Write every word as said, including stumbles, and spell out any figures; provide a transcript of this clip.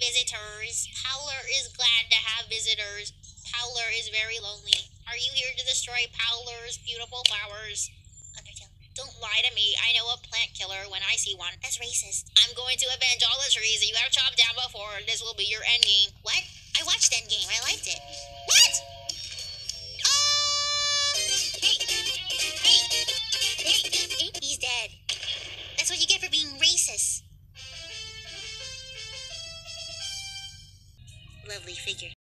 visitors. Powler is glad to have visitors. Powler is very lonely. Are you here to destroy Powler's beautiful flowers? Undertale, don't lie to me. I know a plant killer when I see one. That's racist. I'm going to avenge all the trees that you have chopped down before. This will be your endgame. What? I watched Endgame. I liked it. What? Oh! Hey! Hey! Hey! He's dead. That's what you get for being racist. Lovely figure.